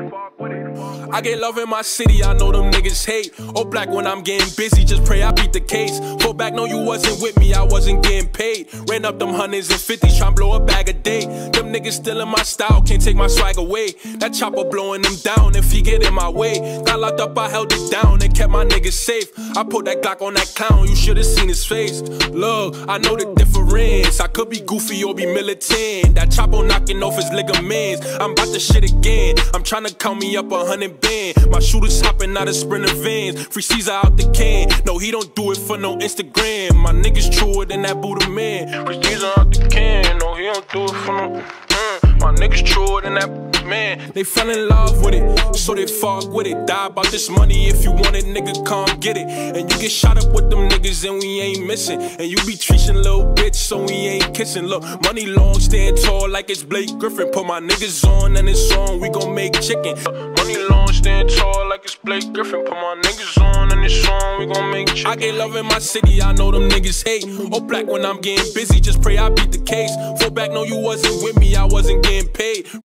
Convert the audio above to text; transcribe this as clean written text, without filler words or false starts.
I get love in my city, I know them niggas hate. All black when I'm getting busy, just pray I beat the case. Fall back, no you wasn't with me, I wasn't getting paid. Ran up them hundreds and fifties, tryna blow a bag a day. Them niggas still in my style, can't take my swag away. That chopper blowing them down if he get in my way. Got locked up, I held it down and kept my niggas safe. I put that Glock on that clown, you should've seen his face. Look, I know the difference, I could be goofy or be militant. That chopper knocking off his ligaments. I'm about to shit again, I'm tryna count me up 100 band. My shooters hopping out of Sprinter vans. Free Caesar out the can. No, he don't do it for no Instagram. My niggas truer than that Buddha man. Free Caesar out the can. No, he don't do it for no my niggas truer than that man. They fell in love with it, so they fuck with it. Die about this money, if you want it, nigga, come get it. And you get shot up with them niggas and we ain't missing. And you be treating little bitch, so we ain't kissing. Look, money long, stand tall like it's Blake Griffin. Put my niggas on and it's on, we gon' make chicken. Money long, stand tall like it's Blake Griffin. Put my niggas on and it's on, we gon' make chicken. I get love in my city, I know them niggas hate. All black when I'm getting busy, just pray I beat the case. Fall back, no you wasn't with me, I wasn't getting paid.